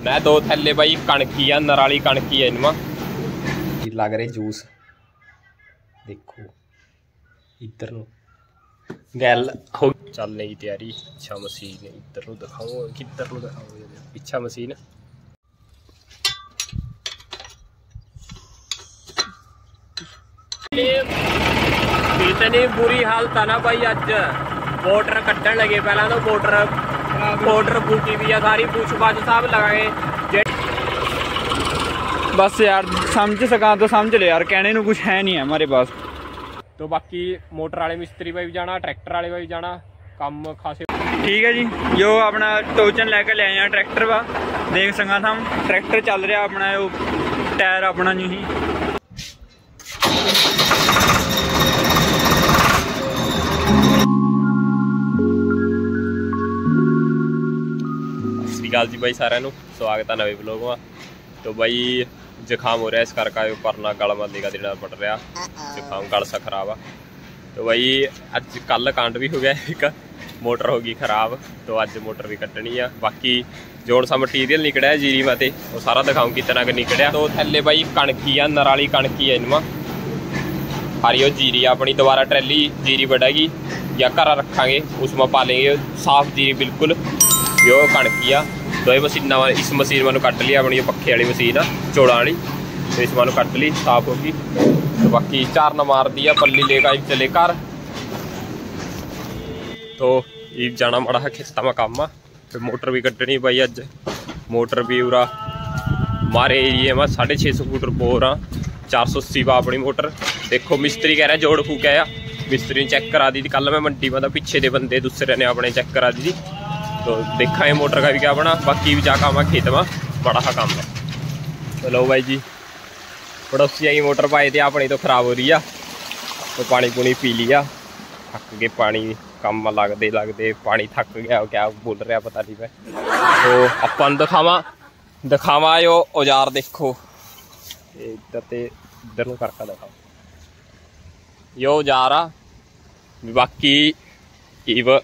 मैं 2 थैले भाई कणकी आ, नराली कणकी है इनमें लग रहे जूस। देखो इधर गैल हो चलने की तैयारी। अच्छा मशीन इधर दिखाओ, किधर दिखाओ, पीछा मशीन। इतनी बुरी हालत है ना भाई, अज मोटर कट्टन लगे। पहला तो मोटर फूकी भी है सारी, पूछ पाछ सब लगाए। बस यार समझ सका तो समझ ले यार, कहने को कुछ है नहीं है हमारे पास। तो बाकी मोटर वाले मिस्त्री भाई भी जाना, ट्रैक्टर वाले भाई भी जाना, काम खासे। ठीक है जी, जो अपना टोचन लेकर ले आए ट्रैक्टर वा देख सका था। ट्रैक्टर चल रहा अपना, वो टायर अपना नहीं ही। सत श्री अकाल जी भाई सारे नू, स्वागत है नवे व्लॉग में। तो भाई जुकाम हो रहा है, इस करके परना गल मल्ली का देना पड़ रहा, जुकाम गल सा खराब है। तो भाई अज कल कांड भी हो गया, एक मोटर हो गई खराब, तो अज मोटर भी कट्टनी है। बाकी जो सा मटीरियल निकलिया जीरी माते वो सारा दिखाऊँ कितना कि निकलिया। तो थैले भाई कणकी है, नराली कणकी है इनमें हरी। वो जीरी अपनी दोबारा ट्रैली जीरी बढ़ेगी या घर रखांगे, उसमें पा लेंगे साफ जीरी बिल्कुल। जो कणकी आ, तो ये मशीन इस मशीन मैंने कट ली, अपनी पखे वाली मशीन आ चौड़ा वाली, तो इस मैंने कट ली, साफ होगी। तो बाकी चार न मार दिया, पल्ली लेकर चले घर। तो ये जाना माड़ा खेता में काम आ, फिर मोटर भी कट्टनी भाई। अज मोटर भी पूरा मारे एरिए में 650 फुट बोर आ, 480 वा अपनी मोटर। देखो मिस्त्री कह रहा जोड़ फूक आया, मिस्त्री ने चेक करा दी थी कल मैं मंडी में, पिछे दे बंदे दूसरे ने अपने चेक करा दी थी। तो देखा है मोटर का भी क्या बना, बाकी भी जा काम है खेत में, बड़ा सा काम है। चलो भाई जी, पड़ोसिया की मोटर पाई थी अपनी तो खराब हो रही है, तो पानी पुनी पी लिया, थक गए पानी काम लगते लगते पानी थक गया। क्या बोल रहा पता नहीं मैं। तो अपन दिखावा यो औजार देखो, इधर करके दिखाओ यो औजार आ। बाकी इव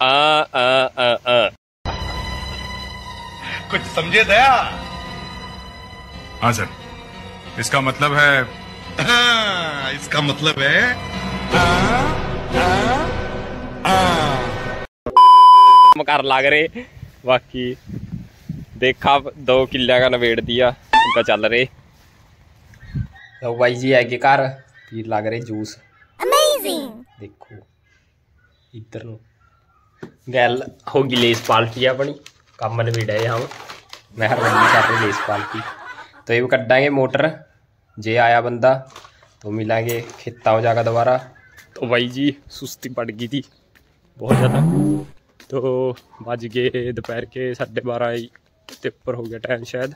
कुछ समझे दया? हाँ सर, इसका मतलब है इसका मतलब है कर लग रहे। बाकी देखा 2 किल्ले का नवेड़ दिया, उनका चल रहे। तो भाई जी है कि घर पी लग रहे जूस। देखो इधर गैल होगी लेस पाल्टी अपनी, कम नवेड़ा है हम मेहरबानी कर रहे लेस पाल्टी। तो ये कड्डांगे मोटर, जे आया बंदा तो मिलेंगे खेतों में जाकर दोबारा। तो भाई जी सुस्ती पड़ गई थी बहुत ज़्यादा, तो बज गए दोपहर के 12:30 ते ऊपर हो गया टाइम, शायद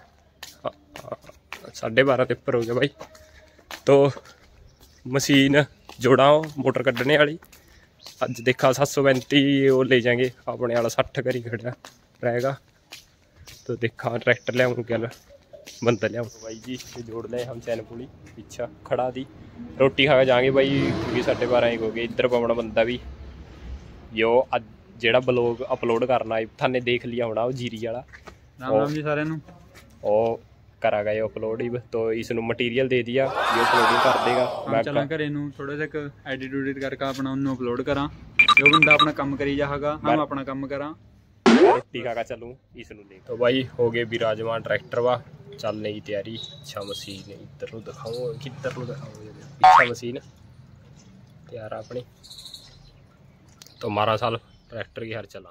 12:30 ते ऊपर हो गया भाई। तो मशीन जोड़ा मोटर कड्डने वाली अज देखा 735 वो ले जाएंगे, अपने वाला 60 घर ही खड़ा रहेगा। तो देखा ट्रैक्टर लियाऊँ क्या बंदा लियाऊँ। तो भाई जी जोड़ ले हम चैन पुली पीछा खड़ा दी, रोटी खा के जाएंगे भाई, क्योंकि 12:30 हो गए। इधर पावना बंदा भी यो अज जेड़ा ब्लॉग अपलोड करना थाने देख लिया होना, वो जीरी वाला। राम राम जी सारे नू। ਉਹ ਕਰਾ ਗਏ ਅਪਲੋਡ ਹੀ, तो इसनू मटीरियल दे दिया, ये अपलोडिंग कर देगा। मैं चला घरे नू थोड़ा सा एडिट उडिट करके अपना उन्नू अपलोड करा, जो बंदा अपना काम करी जाएगा, हम अपना काम करा, रोटी खा के चलूँ इसनू ले। तो भाई हो गए विराजमान ट्रैक्टर वा चलने की तैयारी। अच्छा मशीन इधर दिखाऊँ, किधर दिखाऊँ, अच्छा मशीन तैयार अपनी। तो 12 साल ट्रैक्टर की हर चला।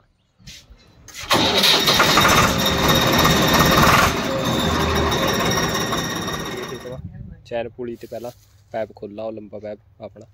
चैन पुली तो पहला पैप खोला, वो लंबा पैप अपना।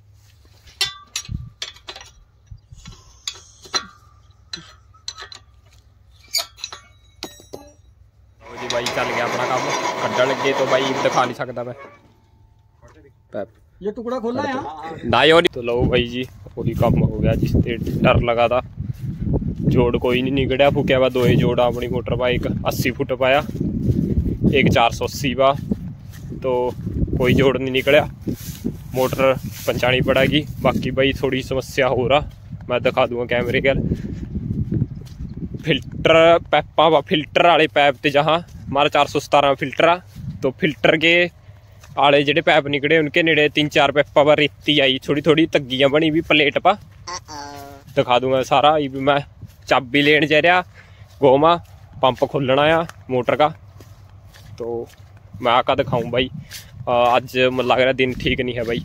जी भाई चल गया अपना काम, कड्डन लगे। तो भाई दिखा नहीं सकता मैं पैप, ये टुकड़ा खोला है ना यो। तो लो भाई जी वही काम हो गया जिससे डर लगा था। जोड़ कोई नहीं निकलिया, फूकिया वा 2 जोड़ अपनी मोटर पा, एक 80 फुट पाया, एक 480 पा, तो कोई जोड़ नहीं निकलिया, मोटर पंचानी पड़ेगी। बाकी भाई थोड़ी समस्या हो रहा, मैं दिखा दूंगा कैमरे गल। फिल्टर पैपा वा फिल्टर वाले पैप ते जहाँ हमारा 417 फिल्टर आ, तो फिल्टर के आले जेडे पैप निकले उनके नेड़े 3-4 पैपा पर रेती आई, थोड़ी थोड़ी तग्गियाँ बनी भी प्लेट पा दिखा दूंगा सारा। ये भी मैं चाबी लेने जा रहा गोमा, पंप खोलना आ मोटर का, तो मैं आका दिखाऊँ भाई। आज मुझे लग रहा दिन ठीक नहीं है भाई।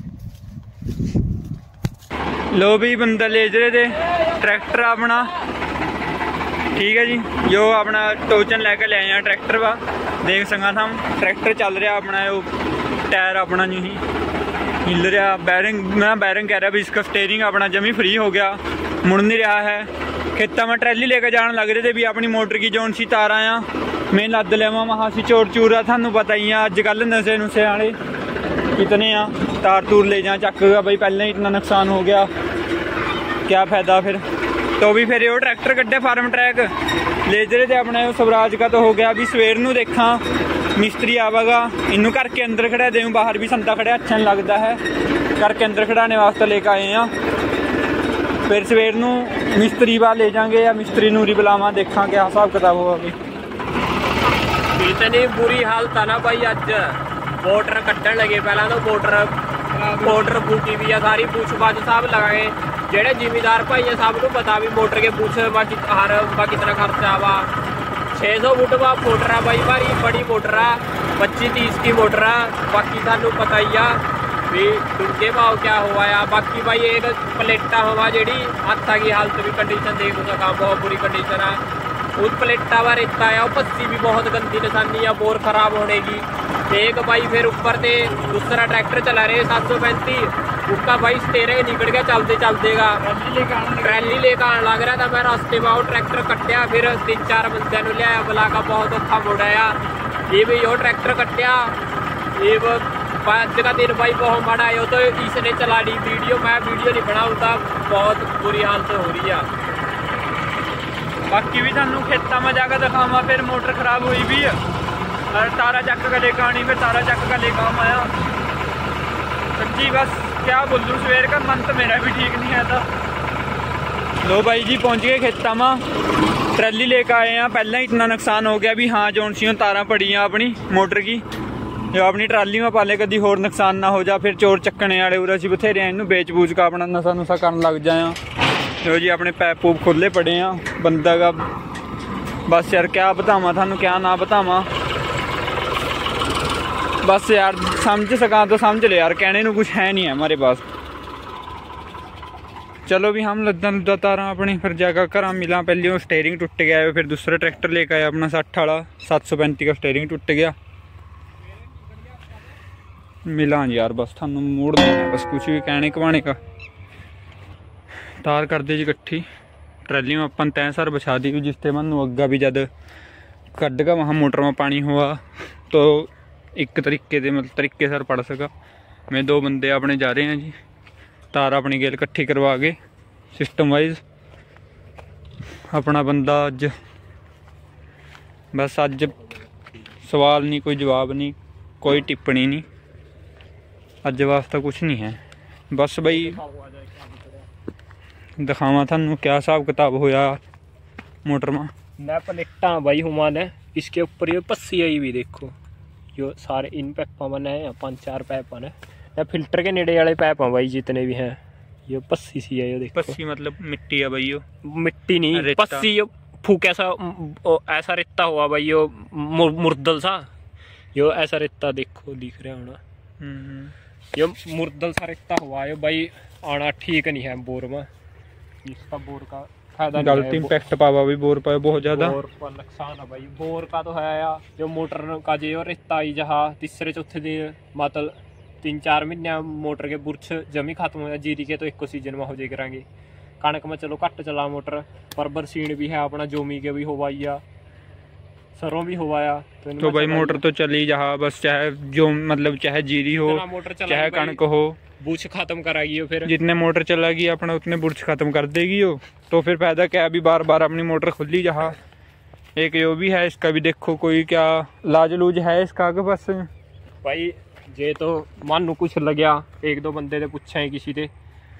लो भी बंदा ले जरे दे ट्रैक्टर अपना, ठीक है जी, जो अपना टोचन लैके ले आए ट्रैक्टर वा, देख सका था ट्रैक्टर चल रहा अपना, वो टायर अपना नहीं हिल रहा, बैरिंग मैं बैरिंग कह रहा भी इसका स्टेयरिंग अपना जमी फ्री हो गया, मुड़ नहीं रहा है। खेता में ट्रैली लेके जाने लग रहे थे भी अपनी मोटर की जोन सी तारा आ मैं लद लिया वहाँ से चोर चूरा, थानू पता ही है अजकल नशे नुशे वाले कितने आ, तार तूर ले जा चक गया भाई, पहले ही इतना नुकसान हो गया, क्या फायदा फिर। तो भी फिर वो ट्रैक्टर कड्डे फार्म ट्रैक लेजरे थे अपने, वो स्वराज का तो हो गया भी सवेर नू देखा मिस्त्री आवेगा, इनू घर के अंदर खड़ा देऊँ, बाहर भी संता खड़ा अच्छा नहीं लगता है, घर के अंदर खड़ाने वास्ते लेके आए हैं। फिर सवेर नू मिस्त्री वाल ले जाएंगे या मिस्त्री नूरी बुलावा, देखा क्या हिसाब किताब होगा भाई। इतनी बुरी हालत है ना भाई, अज मोटर कट्टन लगे, पहला तो मोटर फूकी भी है सारी, पूछ बाज साहब लगाए जेडे जिमीदार भाई है सब को पता भी मोटर के पूछ हर का कितना खर्चा वा। 600 फुट वा मोटर है भाई, भारी बड़ी मोटर है, 25-30 की मोटर है, बाकी सानू पता ही है भी उनके भाव क्या हुआ है। बाकी भाई एक प्लेटा हुआ जी हाथा की हालत भी कंडीशन देख सका, बहुत बुरी कंडीशन है, उस प्लेटा वा रेता है, वो पस्सी भी बहुत गंदी निशानी है बोर खराब होने की। एक भाई फिर ऊपर से दूसरा ट्रैक्टर चला रहे 735, उसका भाई स्टेयरिंग निकल गया चलते चलतेगा, ट्रैली लेकर आने लग रहा था, मैं रास्ते में वो ट्रैक्टर कट्टिया, फिर 3-4 बंदे लिया बुला का, बहुत औखा मुड़ाया, ये भी वो ट्रैक्टर कट्टिया, ये अज का दिन भाई बहुत माड़ा है। तो इसने चला ली वीडियो, मैं वीडियो नहीं बनाऊँगा, बहुत बुरी हालत हो रही है। बाकी भी थानू खेतों में जाकर दिखावा, फिर मोटर खराब हुई भी है, और तारा चक का लेकर आनी, फिर तारा चक का लेकर आया। सच्ची बस क्या बोलूँ, सवेर का मन तो मेरा भी ठीक नहीं है था। लो भाई जी पहुँच गए खेतों में, ट्रैली लेकर आए हैं, पहले ही इतना नुकसान हो गया भी हाँ जोन सी तारा पड़ी हैं अपनी मोटर की, जो अपनी ट्राली में पाले कभी होर नुकसान ना हो जा, फिर चोर चक्कने वाले उरा सी बथेरे हैं, इनू बेच बूझ का अपना नशा नुशा करन लग जाए। जो जी अपने पैप पूप खुले पड़े हैं बंदा का, बस यार क्या बतावा थानू, क्या ना बतावा, बस यार समझ सका तो समझ ले यार, कहने को कुछ है नहीं है हमारे पास। चलो भी हम लद्दा लुद्दा तारा अपनी, फिर जाकर घर मिला, पहले वो स्टेयरिंग टुट गया, फिर दूसरा ट्रैक्टर लेकर आया अपना 60 वाला, 735 का स्टेयरिंग टुट गया, मिला यार बस थानू मोड़ देना, बस कुछ भी कहने कवाने का। तार कर दे जी इकट्ठी, ट्रैली में अपन तय सर बिछा दी, जिससे मन अग्गा भी जद कड का वहाँ मोटर में पानी हुआ तो एक तरीके से मतलब तरीके सर पड़ सका। मैं 2 बंदे अपने जा रहे हैं जी, तार अपनी गेल इकट्ठी करवा के सिस्टम वाइज, अपना बंदा अज बस अज सवाल नहीं, कोई जवाब नहीं, कोई टिप्पणी नहीं, अज वास्ता कुछ नहीं है, बस भाई दिखावा थानू क्या हिसाब किताब होया मोटर में। मैं प्लेटा भाई हुआ ने, इसके ऊपर ये पस्सी आई भी देखो, जो सारे इन पैपा बने हैं 5-4 पैप ने, या फिल्टर के नेड़े वाले पैप हैं भाई जितने भी हैं, ये पस्सी सी है, ये देखो पस्सी मतलब मिट्टी है भाई, यो मिट्टी नहीं पस्सी, ये फूक ऐसा रेता हुआ भाई, यो मुर्दल सा, यो ऐसा रेता देखो दिख रहा होना, ये मुर्दल सा रेता हुआ है भाई, आना ठीक नहीं है बोर में, इसका बोर का फायदा नहीं है, गलती इम्पैक्ट पावा भी बोर पर बहुत ज्यादा, बोर पर नुकसान है भाई, बोर का तो है या जो मोटर का जो रेता आई जहाँ 3-4 दिन मतलब 3-4 महीने मोटर के बुरछ जमी खत्म हो, जीरी के तो एक सीजन में हो जाए करेंगे, कणक में चलो घट चला मोटर, पर बरसीन भी है अपना, जोमी के भी होवाइया, सरों भी होवाया, तो भाई मोटर तो चली जहाँ बस, चाहे जो मतलब चाहे जीरी हो चाहे कणक हो, बुरछ खत्म कराएगी फिर, जितने मोटर चलाएगी अपना उतने बुरछ खत्म कर देगी हो, तो फिर फायदा क्या, अभी बार बार अपनी मोटर खुली जहाँ। एक यो भी है, इसका भी देखो कोई क्या लाज लूज है इसका के बस भाई, जे तो मानू कुछ लग्या 1-2 बंदे ने पूछा है किसी से,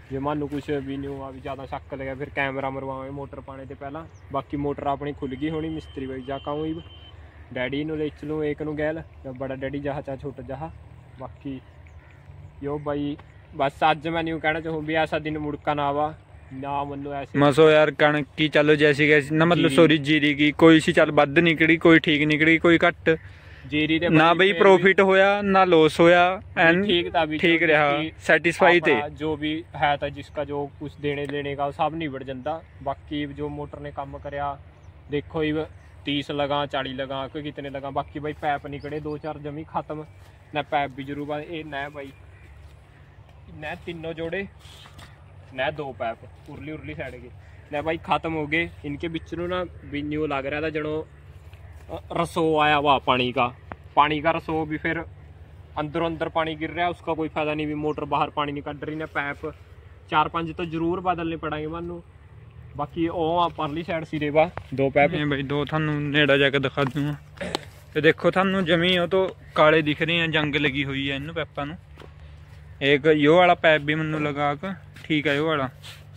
जे मानू कुछ भी नहीं हुआ भी ज़्यादा शक लगे फिर कैमरा मरवावे मोटर पाने ते पहला। बाकी मोटर अपनी खुल गई होनी मिस्त्री भाई जा कहूँ डैडी नू ले चलूँ एक नू गैल बड़ा डैडी जहा चाहे छोटा जहा। बाकी यो भाई बस अज मैं न्यू कहना चाहूँ भी ऐसा दिन मुड़का ना आवा ना मनो ऐसे मसो यार कणक की चलो जैसी कैसी ना मतलब सॉरी जीरी की कोई सी चल बद निकली कोई ठीक निकली कोई घट जीरी दे ना बई प्रॉफिट होया ना लॉस होया एंड ठीक रहा सैटिस्फाई थे जो भी है था जिसका जो कुछ देने लेने का सब निबड़ जाता। बाकी जो मोटर ने काम करया देखो ही 30 लगा 40 लगा कोई कितने लगा। बाकी भाई पैप निकले 2-4 जमी खत्म न पैप भी जरूर ये न भाई न तीनों जोड़े न 2 पैप उरली साइड के न भाई खत्म हो गए। इनके बिच ना भी न्यू लग रहा था जनो रसो आया हुआ पानी का रसो भी फिर अंदर पानी गिर रहा है उसका कोई फायदा नहीं भी मोटर बाहर पानी नहीं कट रही ना। पैप 4-5 तो जरूर बदलने पड़ेंगे मानू। बाकी ओ परली साइड सिरे वा 2 पैप भाई 2 थानू नेड़ा जाके दिखा दूंगा तो देखो थानू जमी हो तो काले दिख रहे हैं जंग लगी हुई है इन पैपा नू। एक यो वाला पैप भी मैनू लगा के ठीक है यो वाला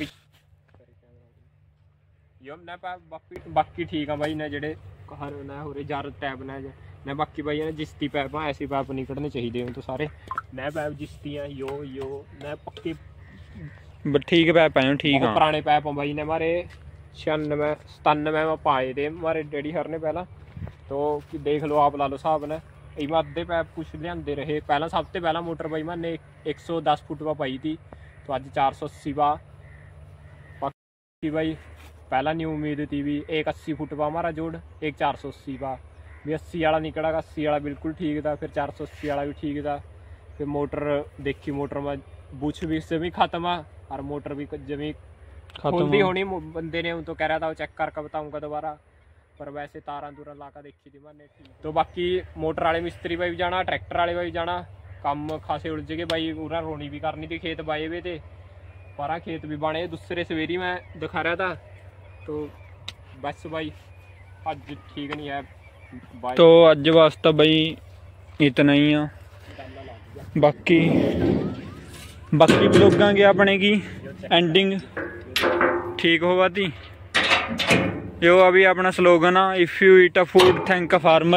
यो ना पैप बाकी ठीक है भाई ना जेडे हर ना हो रहे जार टैप ना बाकी भाई ना जिस्ती पैप ऐसे पैप नहीं कटने चाहिए तो सारे न पैप जिस्तियाँ यो न पक्के ठीक पैप आए ठीक है पुराने पैप भाई ने हमारे 96-97 में पाए थे हमारे डैडी हर ने पहला तो देख लो आप ला लो साहब ने मैं अद्धे पैप कुछ लियाते रहे पहला सब तो पहला मोटर भाई मैंने 110 फुट वा पाई थी तो अज 480 वा। बाकी भाई पहला न्यू उम्मीद थी भी एक 80 फुट वा हमारा जोड़ एक 480 वा भी 80 वाला निकला 80 वाला बिल्कुल ठीक था फिर 480 वाला भी ठीक था। फिर मोटर देखी मोटर में बुछ भी से भी खत्म आ और मोटर भी जमी खुलती होनी बंदे ने तो कह रहा था वो चेक करके बताऊंगा दोबारा पर वैसे तारा तूरा लाकर देखी थी मैंने ठीक। तो बाकी मोटर वाले मिस्त्री भाई भी जाना ट्रैक्टर वाले भाई जाना काम खासे उलझ गए भाई पूरा रोनी भी करनी थी खेत बाए हुए थे पारा खेत भी बने दूसरे सवेरी मैं दिखा रहा था तो बस भाई अज ठीक नहीं है तो अज वास्ते भाई इतना ही आ। बाकी ब्लॉगां के अपने की एंडिंग ठीक होवा थी यो अभी अपना स्लोगन आ if you eat a food thank a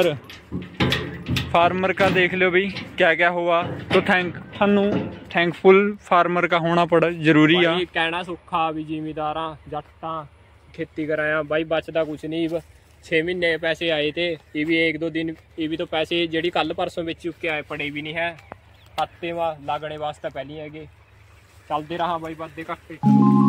farmer का देख लो भाई क्या क्या हुआ तो थैंकफुल फार्मर का होना पड़ा जरूरी है। कहना सुखा भी जिमीदार जट्टा खेती कराया भाई बचता कुछ नहीं 6 महीने पैसे आए थे ये भी 1-2 दिन ये भी तो पैसे जी कल परसों बेच चुके आए पड़े भी नहीं है हत्ते लगने वास्ते पहली है चलते रहा भाई बदे घट्टे।